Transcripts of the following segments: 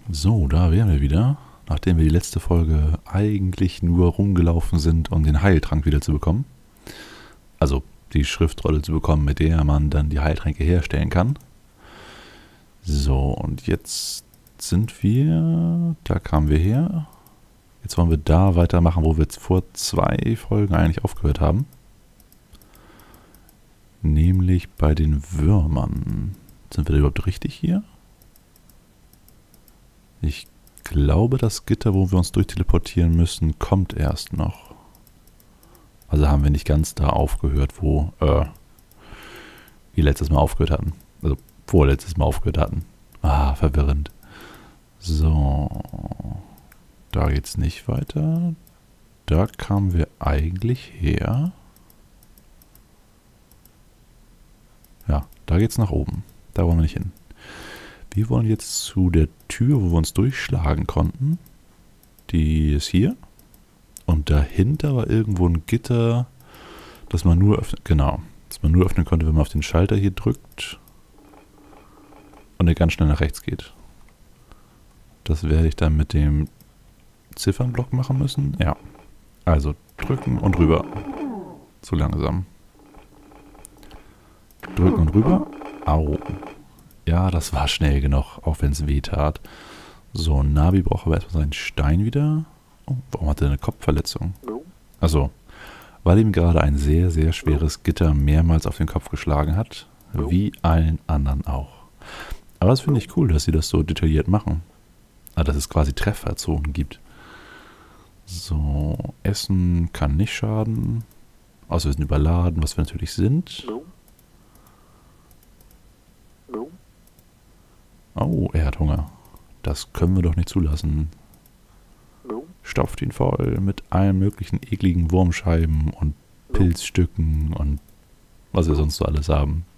So, da wären wir wieder, nachdem wir die letzte Folge eigentlich nur rumgelaufen sind, um den Heiltrank wieder zu bekommen. Also die Schriftrolle zu bekommen, mit der man dann die Heiltränke herstellen kann. So, und jetzt sind wir, da kamen wir her. Jetzt wollen wir da weitermachen, wo wir jetzt vor 2 Folgen eigentlich aufgehört haben. Nämlich bei den Würmern. Sind wir da überhaupt richtig hier? Ich glaube, das Gitter, wo wir uns durchteleportieren müssen, kommt erst noch. Also haben wir nicht ganz da aufgehört, wo wir letztes Mal aufgehört hatten. Also vorletztes Mal aufgehört hatten. Ah, verwirrend. So. Da geht's nicht weiter. Da kamen wir eigentlich her. Ja, da geht's nach oben. Da wollen wir nicht hin. Wir wollen jetzt zu der Tür, wo wir uns durchschlagen konnten. Die ist hier. Und dahinter war irgendwo ein Gitter, das man nur öffnen, genau, das man nur öffnen konnte, wenn man auf den Schalter hier drückt und er ganz schnell nach rechts geht. Das werde ich dann mit dem Ziffernblock machen müssen. Ja. Also drücken und rüber. Zu langsam. Drücken und rüber. Au. Ja, das war schnell genug, auch wenn es weh tat. So, Navi braucht aber erstmal seinen Stein wieder. Oh, warum hat er eine Kopfverletzung? Also, weil ihm gerade ein sehr, sehr schweres Gitter mehrmals auf den Kopf geschlagen hat. Wie allen anderen auch. Aber das finde ich cool, dass sie das so detailliert machen. Dass es quasi Trefferzonen gibt. So, Essen kann nicht schaden. Außer wir sind überladen, was wir natürlich sind. Oh, er hat Hunger. Das können wir doch nicht zulassen. Stopft ihn voll mit allen möglichen ekligen Wurmscheiben und Pilzstücken und was wir sonst so alles haben.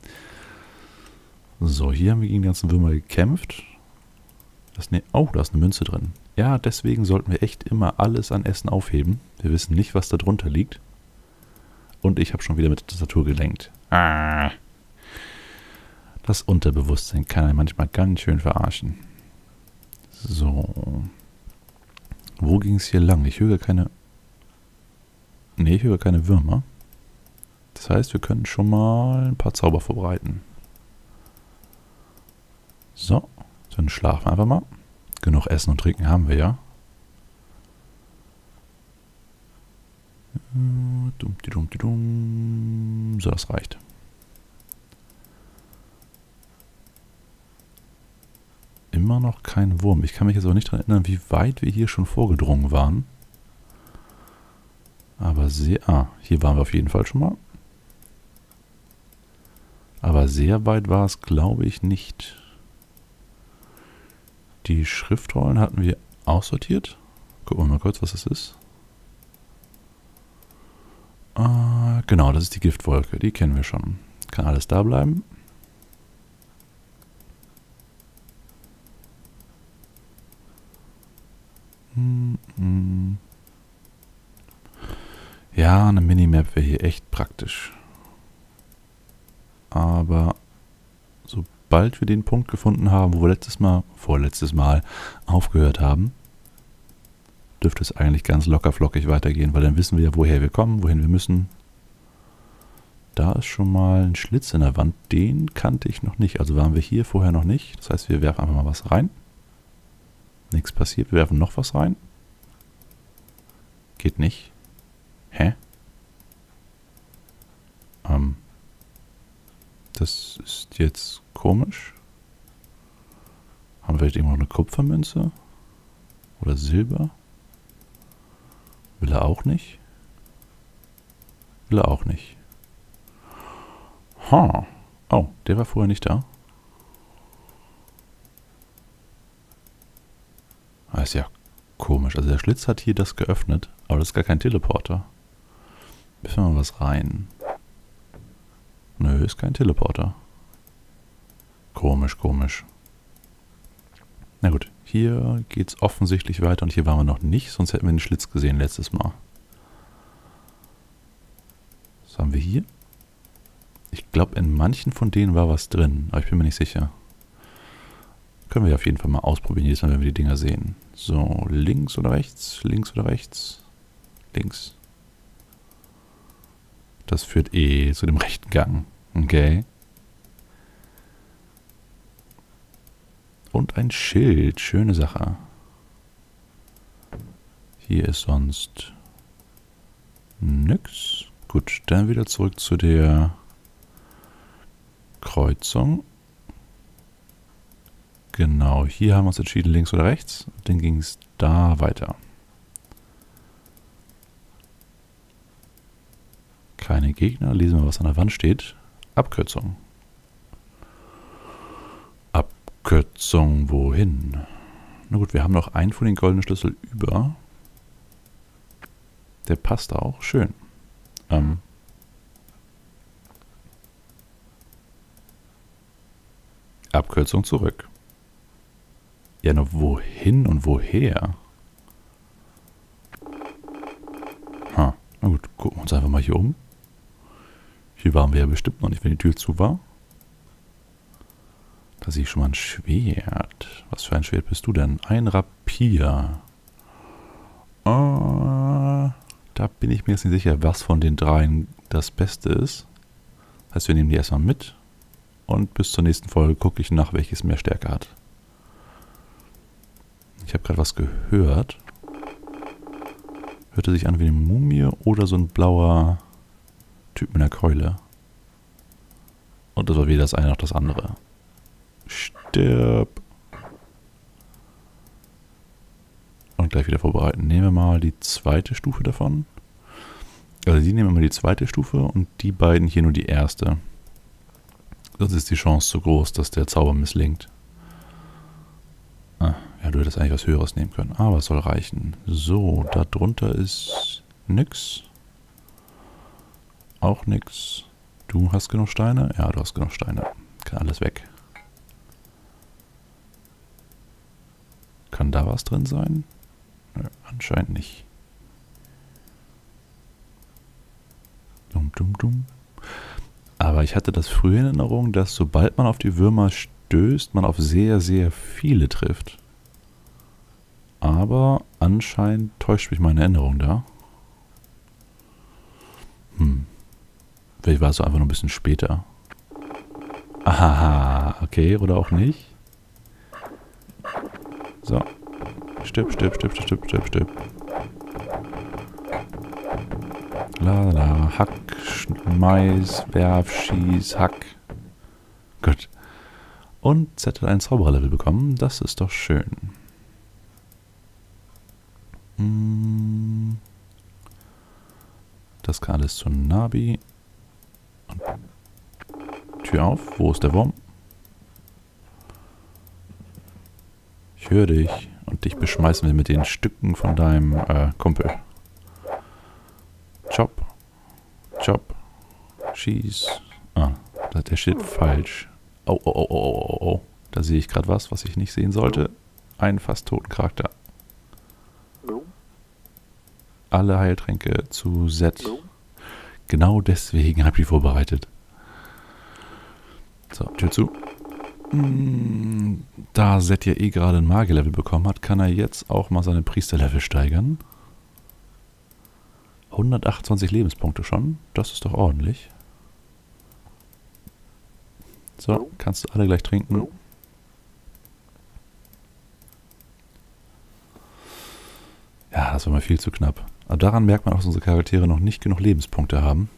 So, hier haben wir gegen die ganzen Würmer gekämpft. Oh, da ist eine Münze drin. Ja, deswegen sollten wir echt immer alles an Essen aufheben. Wir wissen nicht, was da drunter liegt. Und ich habe schon wieder mit der Tastatur gelenkt. Ah. Das Unterbewusstsein kann einen manchmal ganz schön verarschen. So. Wo ging es hier lang? Ich höre keine... Ne, ich höre keine Würmer. Das heißt, wir können schon mal ein paar Zauber vorbereiten. So. Dann schlafen wir einfach mal. Genug Essen und Trinken haben wir ja. So, das reicht. Immer noch kein Wurm. Ich kann mich jetzt auch nicht daran erinnern, wie weit wir hier schon vorgedrungen waren. Aber sehr... Ah, hier waren wir auf jeden Fall schon mal. Aber sehr weit war es, glaube ich, nicht. Die Schriftrollen hatten wir aussortiert. Gucken wir mal kurz, was das ist. Ah, genau, das ist die Giftwolke. Die kennen wir schon. Kann alles da bleiben. Ja, eine Minimap wäre hier echt praktisch. Aber sobald wir den Punkt gefunden haben, wo wir vorletztes Mal aufgehört haben, dürfte es eigentlich ganz locker flockig weitergehen, weil dann wissen wir ja, woher wir kommen, wohin wir müssen. Da ist schon mal ein Schlitz in der Wand, den kannte ich noch nicht. Also waren wir hier vorher noch nicht. Das heißt, wir werfen einfach mal was rein. Nichts passiert, wir werfen noch was rein. Geht nicht. Hä? Das ist jetzt komisch. Haben wir vielleicht irgendwo noch eine Kupfermünze? Oder Silber? Will er auch nicht? Will er auch nicht. Ha. Oh, der war vorher nicht da. Ah, ist ja komisch. Also der Schlitz hat hier das geöffnet, aber das ist gar kein Teleporter. Müssen wir mal was rein. Nö, ist kein Teleporter. Komisch, komisch. Na gut, hier geht's offensichtlich weiter und hier waren wir noch nicht, sonst hätten wir den Schlitz gesehen letztes Mal. Was haben wir hier? Ich glaube, in manchen von denen war was drin, aber ich bin mir nicht sicher. Können wir auf jeden Fall mal ausprobieren, jedes Mal, wenn wir die Dinger sehen. So, links oder rechts? Links oder rechts? Links. Das führt eh zu dem rechten Gang. Okay. Und ein Schild. Schöne Sache. Hier ist sonst nix. Gut, dann wieder zurück zu der Kreuzung. Genau, hier haben wir uns entschieden, links oder rechts. Dann ging es da weiter. Keine Gegner. Lesen wir, was an der Wand steht. Abkürzung. Abkürzung wohin? Na gut, wir haben noch einen von den goldenen Schlüssel über. Der passt auch. Schön. Abkürzung zurück. Ja, nur wohin und woher? Na gut, gucken wir uns einfach mal hier um. Hier waren wir ja bestimmt noch nicht, wenn die Tür zu war. Da sehe ich schon mal ein Schwert. Was für ein Schwert bist du denn? Ein Rapier. Da bin ich mir jetzt nicht sicher, was von den dreien das Beste ist. Das heißt, wir nehmen die erstmal mit. Und bis zur nächsten Folge gucke ich nach, welches mehr Stärke hat. Ich habe gerade was gehört. Hörte sich an wie eine Mumie oder so ein blauer Typ mit einer Keule. Und das war weder das eine noch das andere. Stirb. Und gleich wieder vorbereiten. Nehmen wir mal die zweite Stufe davon. Also die nehmen wir mal die zweite Stufe und die beiden hier nur die erste. Sonst ist die Chance zu groß, dass der Zauber misslingt. Ja, du hättest eigentlich was Höheres nehmen können. Aber es soll reichen. So, da drunter ist nix. Auch nix. Du hast genug Steine? Ja, du hast genug Steine. Kann alles weg. Kann da was drin sein? Nö, anscheinend nicht. Dumm, dumm, dumm. Aber ich hatte das früher in Erinnerung, dass sobald man auf die Würmer stößt, man auf sehr, sehr viele trifft. Aber anscheinend täuscht mich meine Erinnerung da. Vielleicht war es so einfach nur ein bisschen später. Aha, okay, oder auch nicht. So. Stirb, stirb, stirb, stirb, stirb, stirb. Hack, Mais, Werf, Schieß, Hack. Gut. Und Z hat ein Zaubererlevel bekommen. Das ist doch schön. Das kann alles zu Nabi. Und Tür auf. Wo ist der Wurm? Ich höre dich. Und dich beschmeißen wir mit den Stücken von deinem Kumpel. Chop. Chop. Schieß. Der steht falsch. Oh. Da sehe ich gerade was ich nicht sehen sollte. Einen fast toten Charakter. Alle Heiltränke zu Z. Genau deswegen habe ich die vorbereitet. So, Tür zu. Da Z ja eh gerade ein Magier-Level bekommen hat, kann er jetzt auch mal seine Priester-Level steigern. 128 Lebenspunkte schon. Das ist doch ordentlich. So, kannst du alle gleich trinken. Ja, das war mal viel zu knapp. Aber daran merkt man auch, dass unsere Charaktere noch nicht genug Lebenspunkte haben.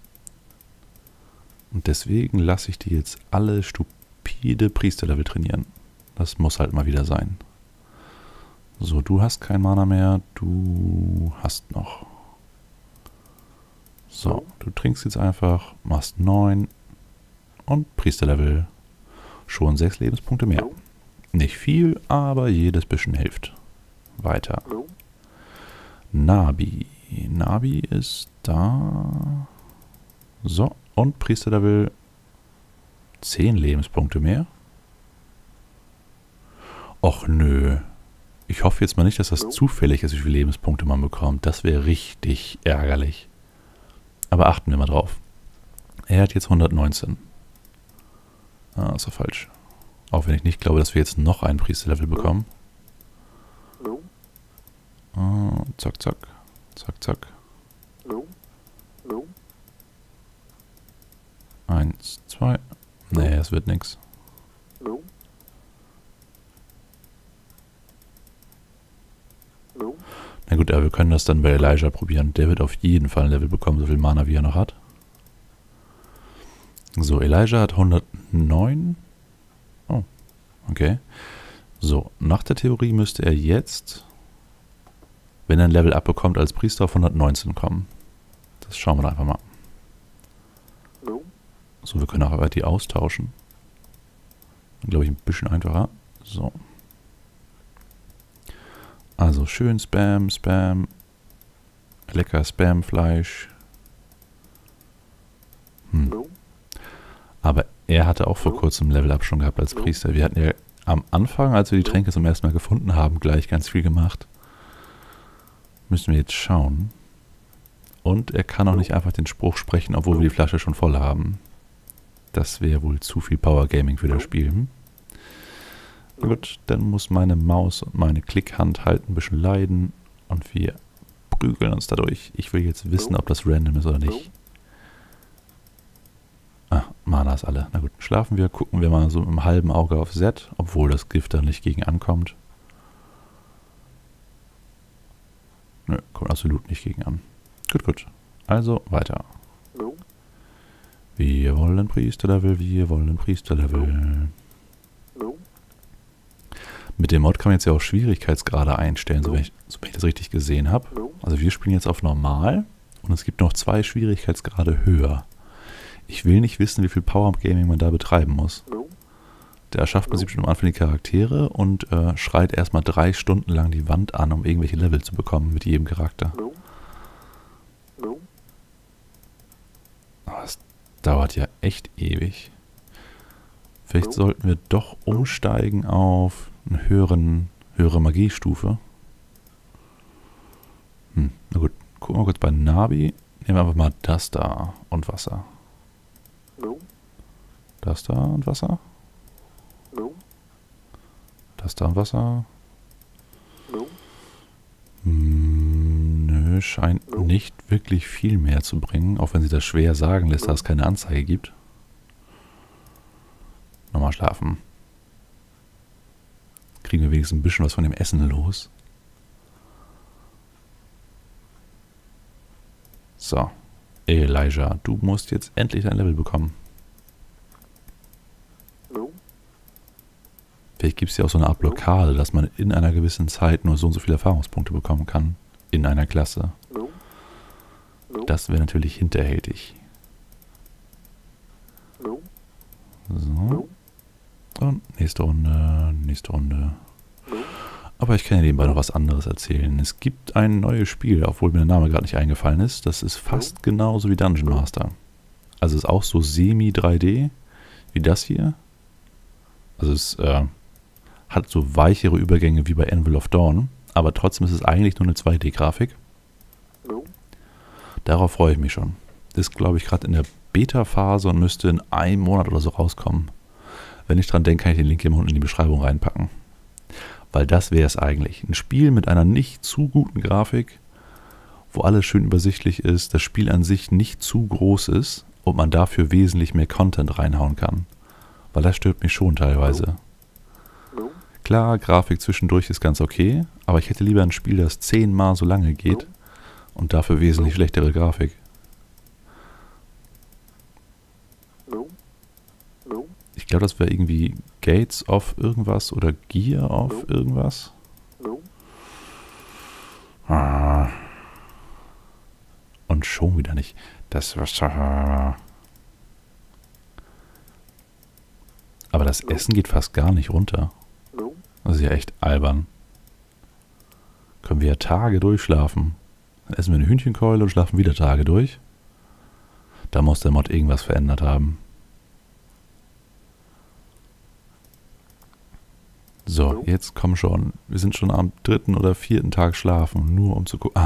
Und deswegen lasse ich die jetzt alle stupide Priesterlevel trainieren. Das muss halt mal wieder sein. So, du hast kein Mana mehr. Du hast noch. So, du trinkst jetzt einfach, machst 9 und Priesterlevel. Schon 6 Lebenspunkte mehr. Nicht viel, aber jedes bisschen hilft. Weiter. Nabi. Nabi ist da. So, und Priesterlevel 10 Lebenspunkte mehr. Och nö. Ich hoffe jetzt mal nicht, dass das zufällig ist, wie viele Lebenspunkte man bekommt. Das wäre richtig ärgerlich. Aber achten wir mal drauf. Er hat jetzt 119. Ah, ist doch falsch. Auch wenn ich nicht glaube, dass wir jetzt noch ein Priesterlevel bekommen. Zack, zack. Zack, zack. 1, 2. Nee, es wird nix. Na gut, aber wir können das dann bei Elijah probieren. Der wird auf jeden Fall ein Level bekommen, so viel Mana wie er noch hat. So, Elijah hat 109. Oh, okay. So, nach der Theorie müsste er jetzt, wenn er ein Level abbekommt, als Priester auf 119 kommen. Das schauen wir da einfach mal. So, wir können auch die austauschen. Dann glaube ich ein bisschen einfacher. So. Also schön Spam, Spam. Lecker Spamfleisch. Aber er hatte auch vor kurzem Level-Up schon gehabt als Priester. Wir hatten ja am Anfang, als wir die Tränke zum ersten Mal gefunden haben, gleich ganz viel gemacht. Müssen wir jetzt schauen. Und er kann auch nicht einfach den Spruch sprechen, obwohl wir die Flasche schon voll haben. Das wäre wohl zu viel Power Gaming für das Spiel. Gut, dann muss meine Maus und meine Klickhand halt ein bisschen leiden. Und wir prügeln uns dadurch. Ich will jetzt wissen, ob das random ist oder nicht. Ah, Mana ist alle. Na gut, schlafen wir. Gucken wir mal so mit einem halben Auge auf Z, obwohl das Gift da nicht gegen ankommt. Nö, kommt absolut nicht gegen an. Gut, gut. Also weiter. Wir wollen Priesterlevel, wir wollen Priesterlevel. Mit dem Mod kann man jetzt ja auch Schwierigkeitsgrade einstellen, so wenn ich das richtig gesehen habe. Also wir spielen jetzt auf normal und es gibt noch 2 Schwierigkeitsgrade höher. Ich will nicht wissen, wie viel Power Gaming man da betreiben muss. Da erschafft man sich bestimmt am Anfang die Charaktere und schreit erstmal 3 Stunden lang die Wand an, um irgendwelche Level zu bekommen mit jedem Charakter. Aber das dauert ja echt ewig. Vielleicht sollten wir doch umsteigen auf eine höhere Magiestufe. Na gut, gucken wir kurz bei Nabi. Nehmen wir einfach mal das da und Wasser. Das da und Wasser. Das da und Wasser. Nö, scheint nicht wirklich viel mehr zu bringen, auch wenn sie das schwer sagen lässt, da es keine Anzeige gibt. Nochmal schlafen. Kriegen wir wenigstens ein bisschen was von dem Essen los. So. Elijah, du musst jetzt endlich dein Level bekommen. Vielleicht gibt es ja auch so eine Art Blockade, dass man in einer gewissen Zeit nur so und so viele Erfahrungspunkte bekommen kann. In einer Klasse. Das wäre natürlich hinterhältig. So. Und nächste Runde, nächste Runde. Aber ich kann ja nebenbei noch was anderes erzählen. Es gibt ein neues Spiel, obwohl mir der Name gerade nicht eingefallen ist. Das ist fast genauso wie Dungeon Master. Also ist auch so semi-3D wie das hier. Also es hat so weichere Übergänge wie bei Anvil of Dawn. Aber trotzdem ist es eigentlich nur eine 2D-Grafik. Darauf freue ich mich schon. Ist, glaube ich, gerade in der Beta-Phase und müsste in einem Monat oder so rauskommen. Wenn ich dran denke, kann ich den Link hier unten in die Beschreibung reinpacken. Weil das wäre es eigentlich. Ein Spiel mit einer nicht zu guten Grafik, wo alles schön übersichtlich ist, das Spiel an sich nicht zu groß ist und man dafür wesentlich mehr Content reinhauen kann. Weil das stört mich schon teilweise. Klar, Grafik zwischendurch ist ganz okay, aber ich hätte lieber ein Spiel, das 10-mal so lange geht und dafür wesentlich schlechtere Grafik. Ich glaube, das wäre irgendwie Gates of irgendwas oder Gear of irgendwas. Und schon wieder nicht. Das war... Aber das Essen geht fast gar nicht runter. Das ist ja echt albern. Können wir ja Tage durchschlafen. Dann essen wir eine Hühnchenkeule und schlafen wieder Tage durch. Da muss der Mod irgendwas verändert haben. So, jetzt komm schon. Wir sind schon am 3. oder 4. Tag schlafen, nur um zu gucken.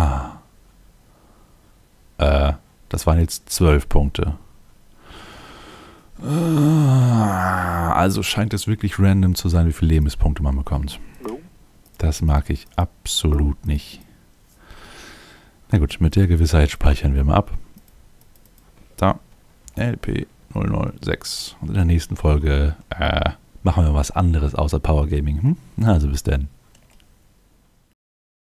Das waren jetzt 12 Punkte. Also scheint es wirklich random zu sein, wie viele Lebenspunkte man bekommt. Das mag ich absolut nicht. Na gut, mit der Gewissheit speichern wir mal ab. Da, LP006. Und in der nächsten Folge machen wir was anderes außer Power Gaming. Also bis dann.